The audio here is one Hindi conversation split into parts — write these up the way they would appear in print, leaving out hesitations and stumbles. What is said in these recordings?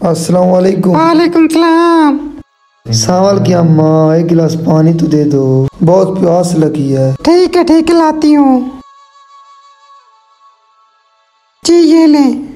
अस्सलाम वालेकुम। वालेकुम सलाम। सावल की अम्मा, एक गिलास पानी तो दे दो, बहुत प्यास लगी है। ठीक है लाती हूँ। जी ये लें।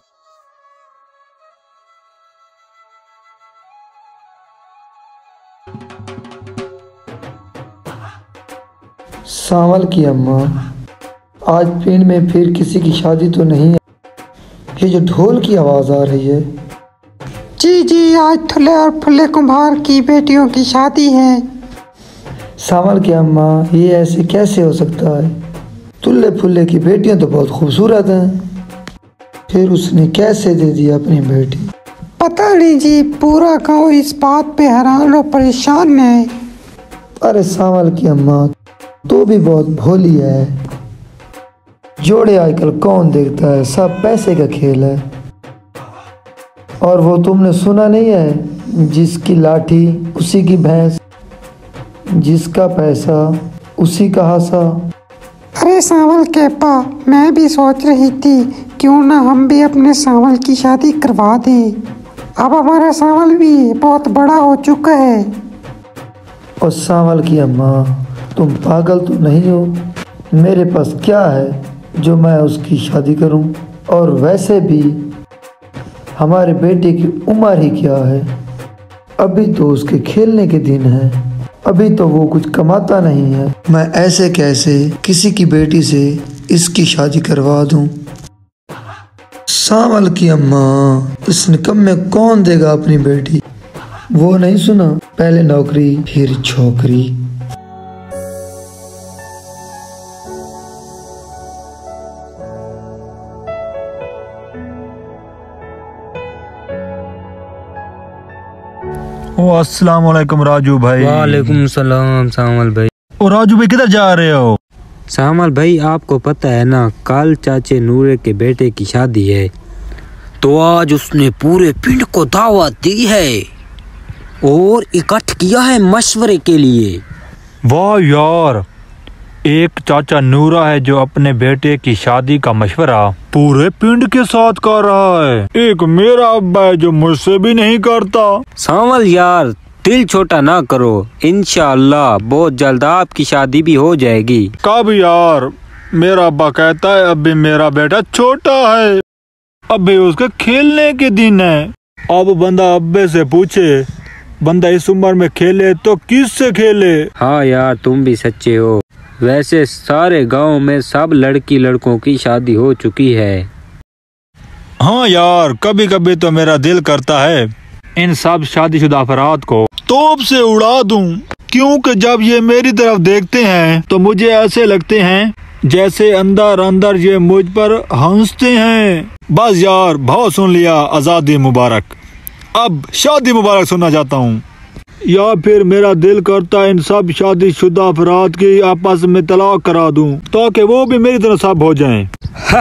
सावल की अम्मा, आज पिंड में फिर किसी की शादी तो नहीं है? ये जो ढोल की आवाज़ आ रही है। जी आज थुल्ले और फुल्ले कुम्हार की बेटियों की शादी है। सावल की अम्मा, ये ऐसे कैसे हो सकता है? तुल्ले फुल्ले की बेटियां तो बहुत खूबसूरत हैं, फिर उसने कैसे दे दिया अपनी बेटी? पता नहीं जी, पूरा गांव इस बात पे हैरान और परेशान है। अरे सावल की अम्मा, तू भी बहुत भोली है। जोड़े आजकल कौन देखता है, सब पैसे का खेल है। और वो तुमने सुना नहीं है, जिसकी लाठी उसी की भैंस, जिसका पैसा उसी का हासा। अरे सांवल के पा, मैं भी सोच रही थी क्यों ना हम भी अपने सांवल की शादी करवा दें। अब हमारा सांवल भी बहुत बड़ा हो चुका है। और सावल की अम्मा, तुम पागल तो नहीं हो? मेरे पास क्या है जो मैं उसकी शादी करूं? और वैसे भी हमारे बेटे की उम्र ही क्या है? अभी तो उसके खेलने के दिन है, अभी तो वो कुछ कमाता नहीं है। मैं ऐसे कैसे किसी की बेटी से इसकी शादी करवा दूं? सावल की अम्मा, इस निकम में कौन देगा अपनी बेटी? वो नहीं सुना, पहले नौकरी फिर छोकरी। ओ अस्सलाम वालेकुम राजू भाई। वालेकुम सलाम सामल भाई। ओ राजू भाई, किधर जा रहे हो? सामल भाई, आपको पता है ना, कल चाचे नूरे के बेटे की शादी है, तो आज उसने पूरे पिंड को दावत दी है और इकट्ठ किया है मशवरे के लिए। वाह यार, एक चाचा नूरा है जो अपने बेटे की शादी का मशवरा पूरे पिंड के साथ कर रहा है। एक मेरा अब्बा है जो मुझसे भी नहीं करता। सामल यार, दिल छोटा ना करो, इंशाअल्लाह बहुत जल्द आपकी शादी भी हो जाएगी। कब यार? मेरा अब्बा कहता है अभी मेरा बेटा छोटा है, अभी उसके खेलने के दिन है। अब बंदा अब्बे से पूछे, बंदा इस उम्र में खेले तो किससे खेले? हाँ यार, तुम भी सच्चे हो। वैसे सारे गांव में सब लड़की लड़कों की शादी हो चुकी है। हाँ यार, कभी कभी तो मेरा दिल करता है इन सब शादीशुदा अफराद को तोप से उड़ा दूं, क्योंकि जब ये मेरी तरफ देखते हैं तो मुझे ऐसे लगते हैं जैसे अंदर अंदर ये मुझ पर हंसते हैं। बस यार, बहुत सुन लिया आज़ादी मुबारक, अब शादी मुबारक सुनना चाहता हूँ। या फिर मेरा दिल करता है इन सब शादीशुदा अफराद की आपस में तलाक करा दूं, ताकि वो भी मेरी तरह सब हो जाएं।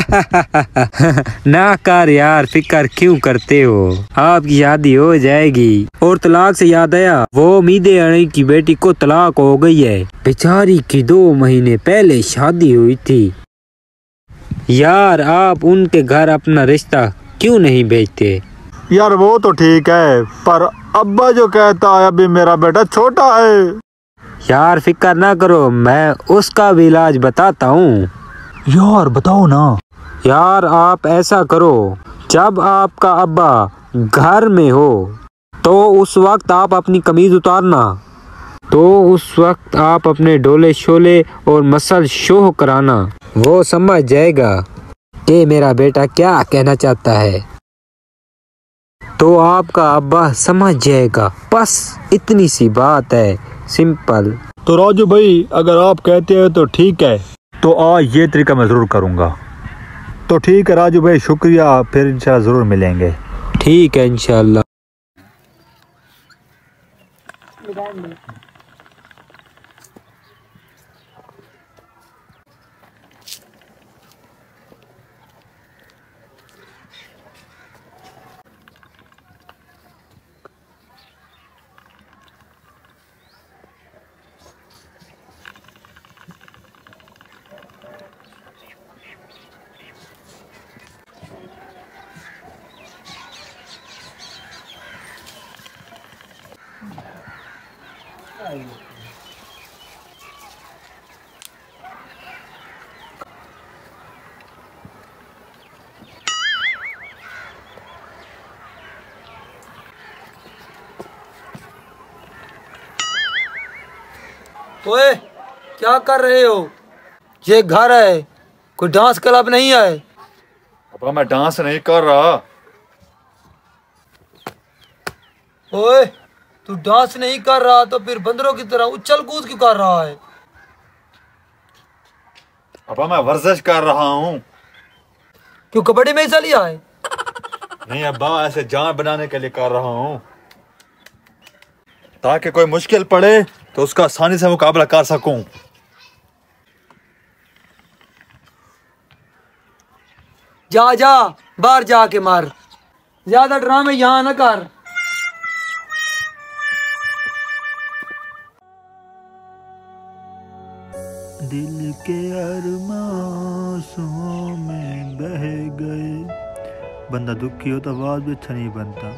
ना कर यार, फिक्र क्यों करते हो, आपकी शादी हो जाएगी। और तलाक से याद आया, वो उम्मीदें अणी की बेटी को तलाक हो गई है। बेचारी की 2 महीने पहले शादी हुई थी। यार आप उनके घर अपना रिश्ता क्यों नहीं भेजते? यार वो तो ठीक है, पर अब्बा जो कहता है अभी मेरा बेटा छोटा है। यार फिक्र ना करो, मैं उसका भी इलाज बताता हूँ। यार बताओ ना। यार आप ऐसा करो, जब आपका अब्बा घर में हो तो उस वक्त आप अपनी कमीज उतारना, तो उस वक्त आप अपने डोले शोले और मसल शोह कराना। वो समझ जाएगा कि मेरा बेटा क्या कहना चाहता है, तो आपका अब्बा समझ जाएगा। बस इतनी सी बात है, सिंपल। तो राजू भाई, अगर आप कहते हैं तो ठीक है, तो आज ये तरीका मैं ज़रूर करूँगा। तो ठीक है राजू भाई, शुक्रिया, फिर इंशाल्लाह ज़रूर मिलेंगे। ठीक है इंशाल्लाह। ओए क्या कर रहे हो? ये घर है, कोई डांस क्लब नहीं है। अब मैं डांस नहीं कर रहा। ओए तू डांस नहीं कर रहा तो फिर बंदरों की तरह उछल कूद क्यों कर रहा है? अब मैं वर्जिश कर रहा हूँ। क्यों कबड्डी में हिस्सा लिया है? नहीं अब्बा, ऐसे जान बनाने के लिए कर रहा हूँ ताकि कोई मुश्किल पड़े तो उसका आसानी से मुकाबला कर सकूं। जा जा बाहर जाके मार, ज्यादा ड्रामे यहाँ न कर। दिल के अरमासों में बह गए। बंदा दुखी हो तो आवाज भी अच्छा नहीं बनता।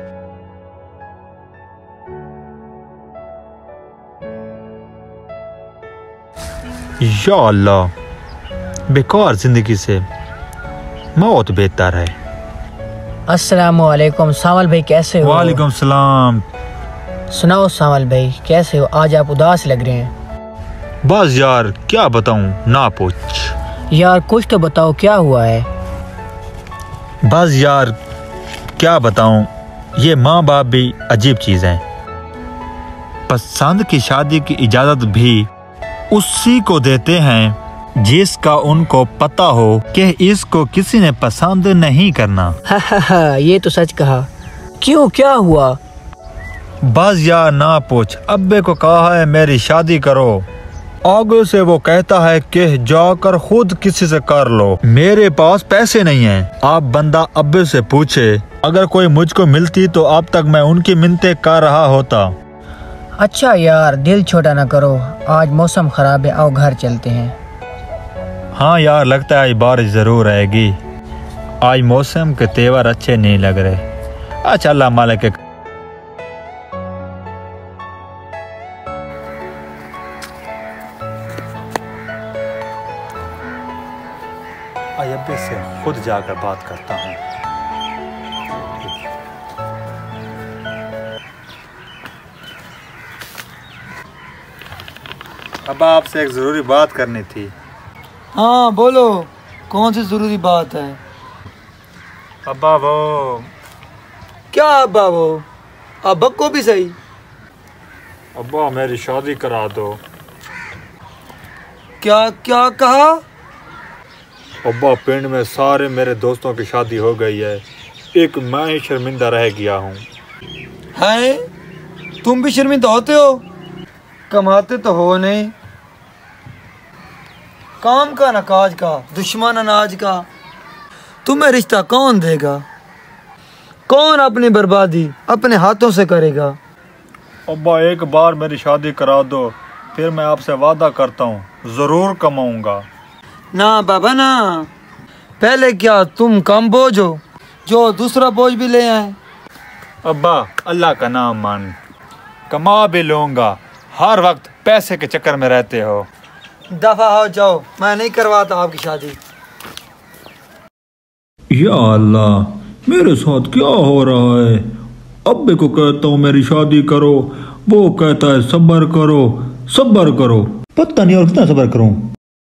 या अल्लाह, बेकार जिंदगी से मौत बेहतर है। अस्सलामुअलैकुम सावल भाई, कैसे हो? वालेकुम सलाम। सुनाओ सावल भाई, कैसे हो? आज आप उदास लग रहे हैं। बस यार क्या बताऊं, ना पूछ। यार कुछ तो बताओ, क्या हुआ है? बस यार क्या बताऊं, ये माँ बाप भी अजीब चीज हैं। पसंद की शादी की इजाजत भी उसी को देते हैं जिसका उनको पता हो कि इसको किसी ने पसंद नहीं करना। ये तो सच कहा। क्यों, क्या हुआ? बस यार ना पूछ। अब्बे को कहा है मेरी शादी करो, आगे से वो कहता है कि जाकर खुद किसी से कर लो, मेरे पास पैसे नहीं हैं। आप बंदा अब्बे से पूछे, अगर कोई मुझको मिलती तो अब तक मैं उनकी मिन्नतें कर रहा होता। अच्छा यार, दिल छोटा ना करो, आज मौसम खराब है, आओ घर चलते हैं। हाँ यार, लगता है आज बारिश जरूर आएगी। आज मौसम के तेवर अच्छे नहीं लग रहे। अच्छा अल्लाह मालिक के। अब्बे से खुद जाकर बात करता हूँ। अब आपसे एक जरूरी बात करनी थी। हाँ बोलो, कौन सी जरूरी बात है? अब्बा वो क्या अब्बा वो? अब्बा को भी सही। अब्बा मेरी शादी करा दो। क्या क्या कहा? अब्बा पिंड में सारे मेरे दोस्तों की शादी हो गई है, एक मैं ही शर्मिंदा रह गया हूँ। हैं? तुम भी शर्मिंदा होते हो? कमाते तो हो नहीं, काम का न काज का, दुश्मन अनाज का। तुम्हें रिश्ता कौन देगा? कौन अपनी बर्बादी अपने हाथों से करेगा? अब्बा एक बार मेरी शादी करा दो, फिर मैं आपसे वादा करता हूँ जरूर कमाऊंगा। ना बाबा ना, पहले क्या तुम कम बोझ हो जो दूसरा बोझ भी ले आए? अब्बा अल्लाह का नाम मान, कमा भी लूंगा, हर वक्त पैसे के चक्कर में रहते हो। दफा हो जाओ, मैं नहीं करवाता आपकी शादी। या अल्लाह, मेरे साथ क्या हो रहा है? अब्बे को कहता हूँ मेरी शादी करो, वो कहता है सब्र करो सब्र करो। पता नहीं और कितना सब्र करूं।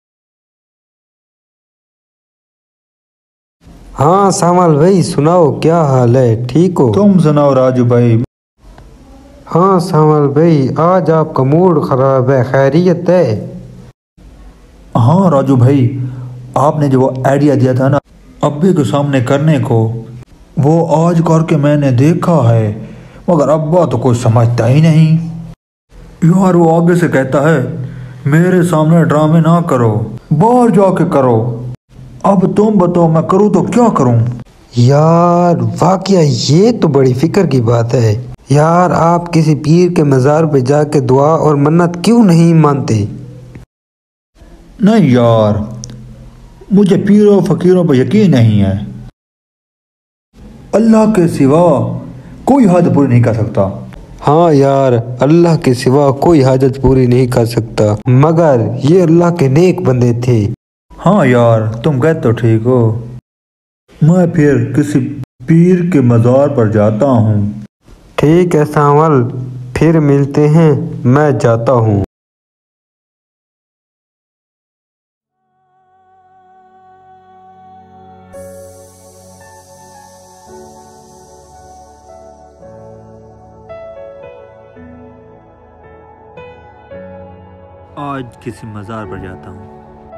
हाँ सामल भाई, सुनाओ क्या हाल है, ठीक हो? तुम सुनाओ राजू भाई। हाँ सामल भाई, आज आपका मूड खराब है, खैरियत है? हाँ राजू भाई, आपने जो वो आइडिया दिया था ना अब्बे के सामने करने को, वो आज करके मैंने देखा है, मगर अब्बा तो कुछ समझता ही नहीं यार। वो आगे से कहता है मेरे सामने ड्रामे ना करो, बाहर जाके करो। अब तुम बताओ मैं करूँ तो क्या करूँ? यार वाकया ये तो बड़ी फिक्र की बात है यार। आप किसी पीर के मज़ार पे जाके दुआ और मन्नत क्यों नहीं मानते? नहीं यार, मुझे पीरों फकीरों पर यकीन नहीं है। अल्लाह के सिवा कोई हद पूरी नहीं कर सकता। हाँ यार, अल्लाह के सिवा कोई हाजत पूरी नहीं कर सकता, मगर ये अल्लाह के नेक बंदे थे। हाँ यार, तुम कहते तो ठीक हो। मैं फिर किसी पीर के मज़ार पर जाता हूँ। ठीक है सांवल, फिर मिलते हैं, मैं जाता हूँ। आज किसी मज़ार पर जाता हूँ।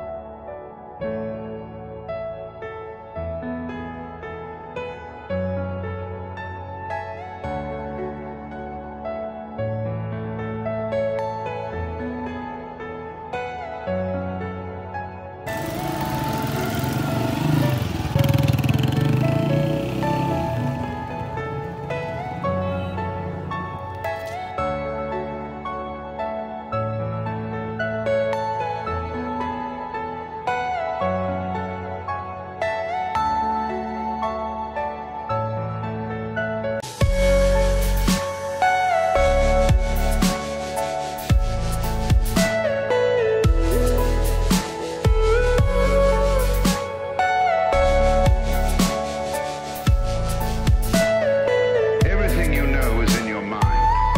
Everything you know is in your mind.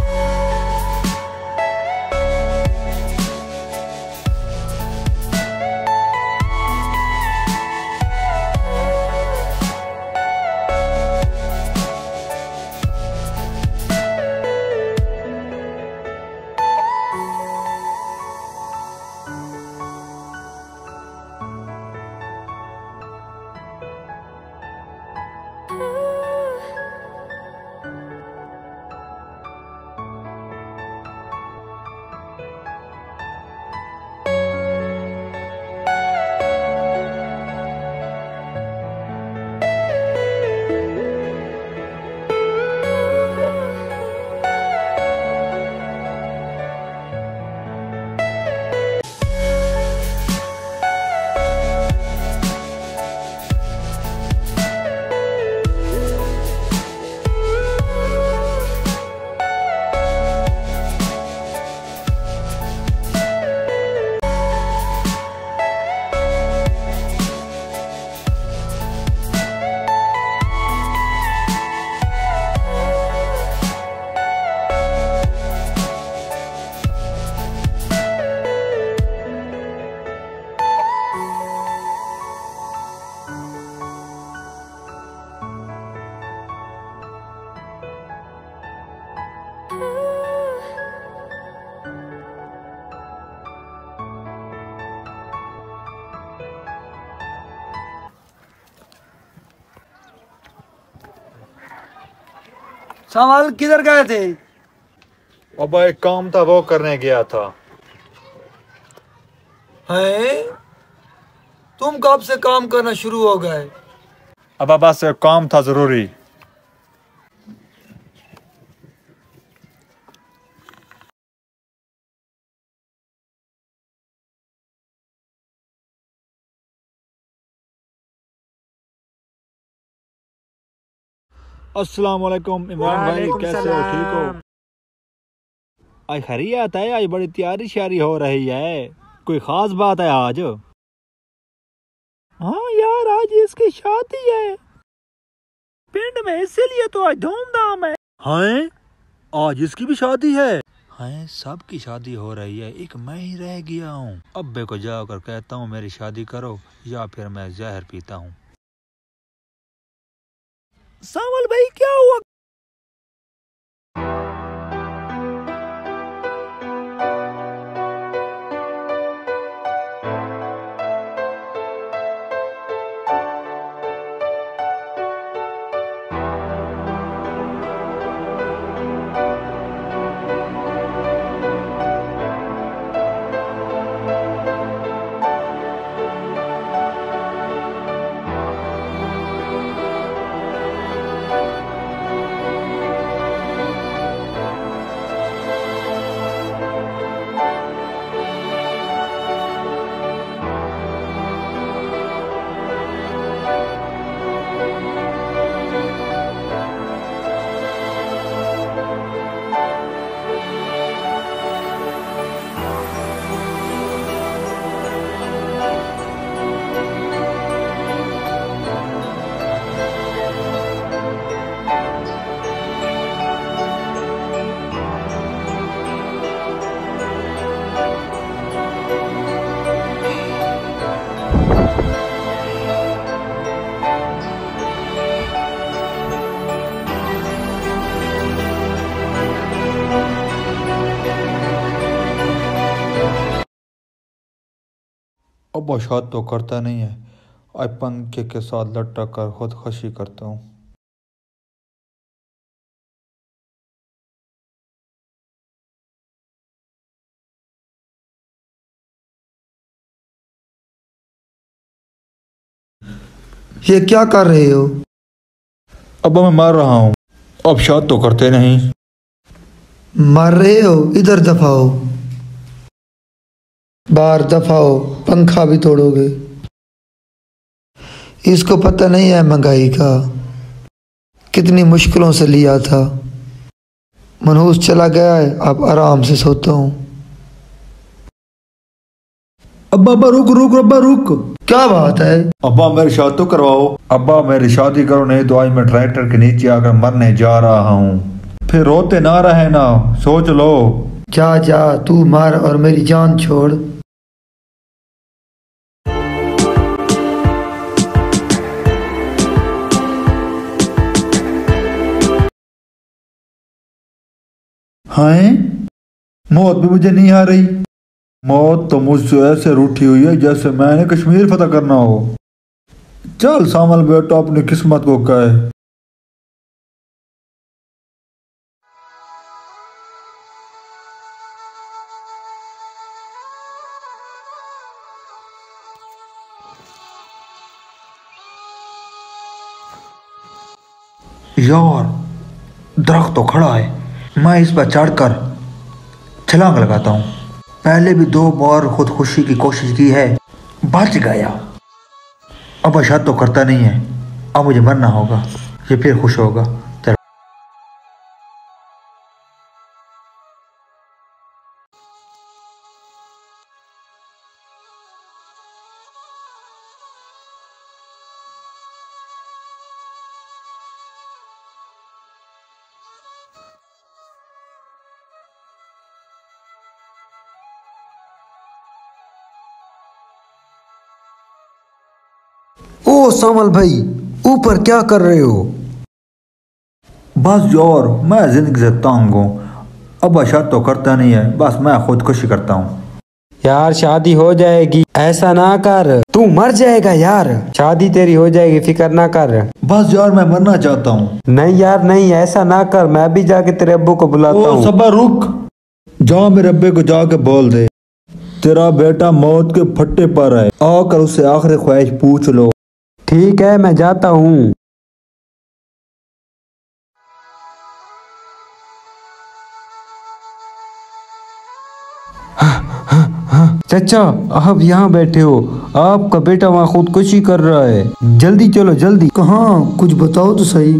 सांवल किधर गए थे? अब एक काम था, वो करने गया था। हैं? तुम कब से काम करना शुरू हो गए? अब बस एक काम था जरूरी। अस्सलाम वालेकुम इमरान भाई, कैसे हो? ठीक हो? आज खैरियत है? आज बड़ी तैयारी श्यारी हो रही है, कोई खास बात है आज? हाँ यार, आज इसकी शादी है पिंड में, इसीलिए तो आज धूमधाम है। हाँ, आज इसकी भी शादी है? हाँ, सबकी शादी हो रही है, एक मैं ही रह गया हूँ। अब्बे को जाकर कहता हूँ मेरी शादी करो, या फिर मैं जहर पीता हूँ। सांवल भाई, क्या हुआ? अब्बा शादी तो करता नहीं है, आज पंखे के साथ लटक कर खुदकुशी करता हूँ। ये क्या कर रहे हो? अब्बा मैं मर रहा हूँ, अब शादी तो करते नहीं। मर रहे हो? इधर दफाओ, बाहर दफाओ, पंखा भी तोड़ोगे। इसको पता नहीं है महंगाई का, कितनी मुश्किलों से लिया था। मनहूस चला गया है, अब आराम से सोता हूँ। अब्बा अब्बा रुक रुक अब्बा रुक। क्या बात है? अब्बा मेरी शादी तो करवाओ। अब्बा मेरी शादी करो, नहीं तो आज मैं ट्रैक्टर के नीचे आकर मरने जा रहा हूँ। फिर रोते ना रहे ना, सोच लो। जा जा, तू मर और मेरी जान छोड़। हाय, मौत भी मुझे नहीं आ रही। मौत तो मुझसे ऐसे रूठी हुई है जैसे मैंने कश्मीर फतह करना हो। चल सामल बेटा, अपनी किस्मत को कहे। यार दरख्त तो खड़ा है, मैं इस पर चढ़कर छलांग लगाता हूँ। पहले भी 2 बार खुदकुशी की कोशिश की है, बच गया। अब शायद तो करता नहीं है, अब मुझे मरना होगा, ये फिर खुश होगा। चल ओ सामल भाई, ऊपर क्या कर रहे हो? बस यार, मैं जिंदगी से तंग हूँ। अब शायद तो करता नहीं है, बस मैं खुदकुशी करता हूँ। यार शादी हो जाएगी, ऐसा ना कर। तू मर जाएगा यार। शादी तेरी हो जाएगी, फिक्र ना कर। बस यार मैं मरना चाहता हूँ। नहीं यार नहीं, ऐसा ना कर, मैं भी जाके तेरे अब्बू को बुलाता ओ हूँ। सबा रुक, जा मेरे अब्बे को जाके बोल दे तेरा बेटा मौत के फट्टे पर है, आकर उससे आखिरी ख्वाहिश पूछ लो। ठीक है, मैं जाता हूँ। चाचा, आप यहाँ बैठे हो, आपका बेटा वहाँ खुदकुशी कर रहा है। जल्दी चलो जल्दी। कहाँ? कुछ बताओ तो सही।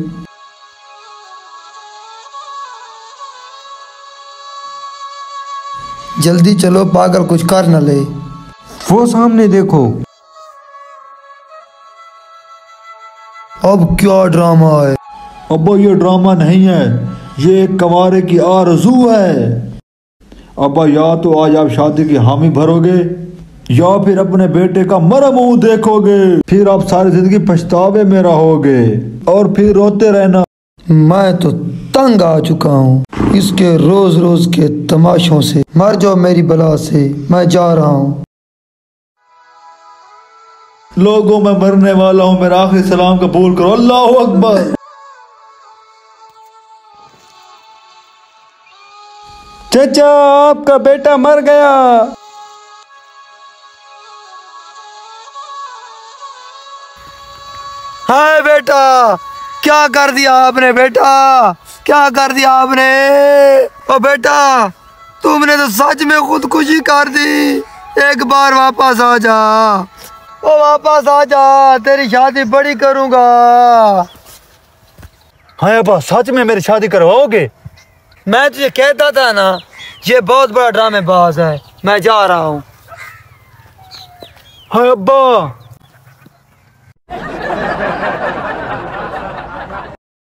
जल्दी चलो, पागल कुछ कर न ले। वो सामने देखो। अब क्या ड्रामा है? अब्बा ये ड्रामा नहीं है, ये एक कवारे की आरज़ू है। अब्बा या तो आज आप शादी की हामी भरोगे या फिर अपने बेटे का मरा मुंह देखोगे। फिर आप सारी जिंदगी पछतावे में रहोगे और फिर रोते रहना। मैं तो तंग आ चुका हूँ इसके रोज रोज के तमाशों से। मर जाओ मेरी बला से, मैं जा रहा हूँ। लोगों में मरने वाला हूँ, मेरा आखिरी सलाम कबूल करो। अल्लाह अकबर। चाचा, आपका बेटा मर गया। हाय बेटा, क्या कर दिया आपने बेटा? क्या कर दिया आपने? ओ बेटा, तुमने तो सच में खुदकुशी कर दी। एक बार वापस आ जा, ओ वापस आ जा, तेरी शादी बड़ी करूंगा। हाँ अब्बा, सच में मेरी शादी करवाओगे? मैं तुझे कहता था ना, ये बहुत बड़ा ड्रामेबाज है। मैं जा रहा हूँ। हाँ अब्बा।